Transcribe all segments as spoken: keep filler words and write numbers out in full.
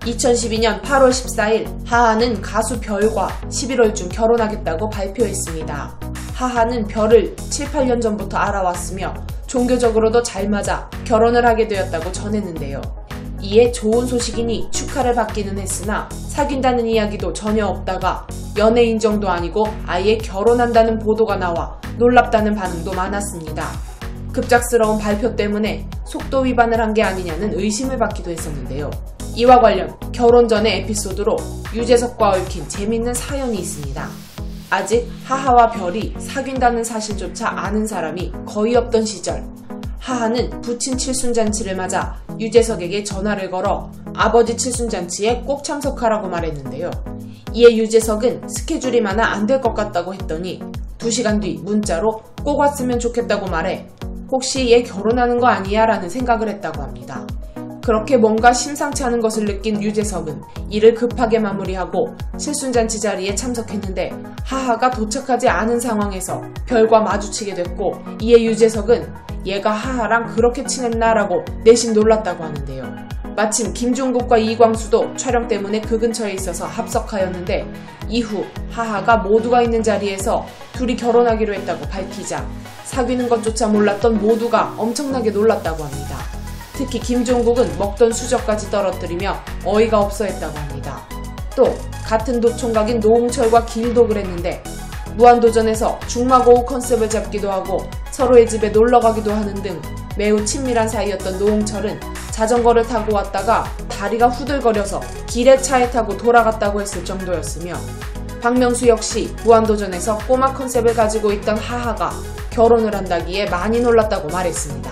이천십이 년 팔월 십사일 하하는 가수 별과 십일월 중 결혼하겠다고 발표했습니다. 하하는 별을 칠, 팔 년 전부터 알아왔으며 종교적으로도 잘 맞아 결혼을 하게 되었다고 전했는데요. 이에 좋은 소식이니 축하를 받기는 했으나 사귄다는 이야기도 전혀 없다가 연예인 정도 아니고 아예 결혼한다는 보도가 나와 놀랍다는 반응도 많았습니다. 급작스러운 발표 때문에 속도 위반을 한 게 아니냐는 의심을 받기도 했었는데요. 이와 관련 결혼 전의 에피소드로 유재석과 얽힌 재밌는 사연이 있습니다. 아직 하하와 별이 사귄다는 사실조차 아는 사람이 거의 없던 시절, 하하는 부친 칠순잔치를 맞아 유재석에게 전화를 걸어 아버지 칠순잔치에 꼭 참석하라고 말했는데요. 이에 유재석은 스케줄이 많아 안 될 것 같다고 했더니 두 시간 뒤 문자로 꼭 왔으면 좋겠다고 말해 혹시 얘 결혼하는 거 아니야? 라는 생각을 했다고 합니다. 그렇게 뭔가 심상치 않은 것을 느낀 유재석은 이를 급하게 마무리하고 칠순잔치 자리에 참석했는데 하하가 도착하지 않은 상황에서 별과 마주치게 됐고, 이에 유재석은 얘가 하하랑 그렇게 친했나? 라고 내심 놀랐다고 하는데요. 마침 김종국과 이광수도 촬영 때문에 그 근처에 있어서 합석하였는데 이후 하하가 모두가 있는 자리에서 둘이 결혼하기로 했다고 밝히자 사귀는 것조차 몰랐던 모두가 엄청나게 놀랐다고 합니다. 특히 김종국은 먹던 수저까지 떨어뜨리며 어이가 없어 했다고 합니다. 또 같은 노총각인 노홍철과 길도 그랬는데 무한도전에서 중마고우 컨셉을 잡기도 하고 서로의 집에 놀러가기도 하는 등 매우 친밀한 사이였던 노홍철은 자전거를 타고 왔다가 다리가 후들거려서 길에 차에 타고 돌아갔다고 했을 정도였으며, 박명수 역시 무한도전에서 꼬마 컨셉을 가지고 있던 하하가 결혼을 한다기에 많이 놀랐다고 말했습니다.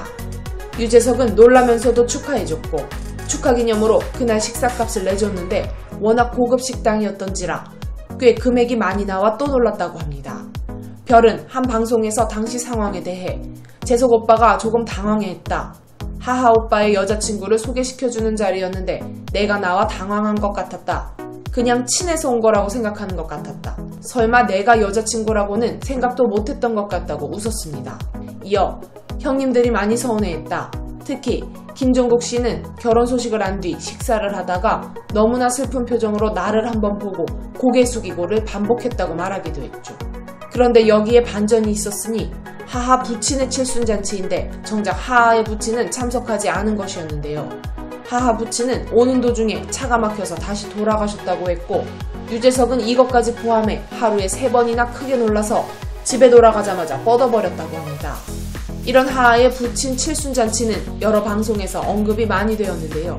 유재석은 놀라면서도 축하해줬고 축하기념으로 그날 식사값을 내줬는데 워낙 고급 식당이었던지라 꽤 금액이 많이 나와 또 놀랐다고 합니다. 별은 한 방송에서 당시 상황에 대해 재석 오빠가 조금 당황해했다. 하하 오빠의 여자친구를 소개시켜주는 자리였는데 내가 나와 당황한 것 같았다. 그냥 친해서 온 거라고 생각하는 것 같았다. 설마 내가 여자친구라고는 생각도 못했던 것 같다고 웃었습니다. 이어 형님들이 많이 서운해했다. 특히 김종국 씨는 결혼 소식을 안 뒤 식사를 하다가 너무나 슬픈 표정으로 나를 한번 보고 고개 숙이고를 반복했다고 말하기도 했죠. 그런데 여기에 반전이 있었으니 하하 부친의 칠순잔치인데 정작 하하의 부친은 참석하지 않은 것이었는데요. 하하 부친은 오는 도중에 차가 막혀서 다시 돌아가셨다고 했고, 유재석은 이것까지 포함해 하루에 세 번이나 크게 놀라서 집에 돌아가자마자 뻗어버렸다고 합니다. 이런 하하의 부친 칠순잔치는 여러 방송에서 언급이 많이 되었는데요.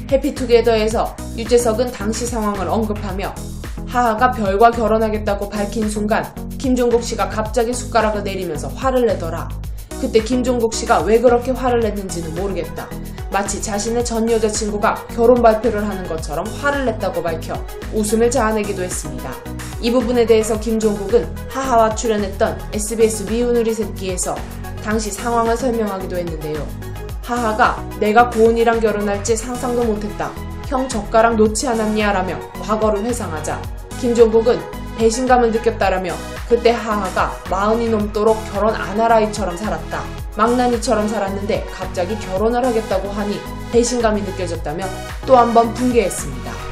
해피투게더에서 유재석은 당시 상황을 언급하며 하하가 별과 결혼하겠다고 밝힌 순간 김종국 씨가 갑자기 숟가락을 내리면서 화를 내더라. 그때 김종국 씨가 왜 그렇게 화를 냈는지는 모르겠다. 마치 자신의 전 여자친구가 결혼 발표를 하는 것처럼 화를 냈다고 밝혀 웃음을 자아내기도 했습니다. 이 부분에 대해서 김종국은 하하와 출연했던 에스비에스 미운 우리 새끼에서 당시 상황을 설명하기도 했는데요. 하하가 내가 고은이랑 결혼할지 상상도 못했다. 형 젓가락 놓지 않았냐? 라며 과거를 회상하자 김종국은 배신감을 느꼈다라며 그때 하하가 마흔이 넘도록 결혼 안 할 아이처럼 살았다. 망나니처럼 살았는데 갑자기 결혼을 하겠다고 하니 배신감이 느껴졌다며 또 한 번 분개했습니다.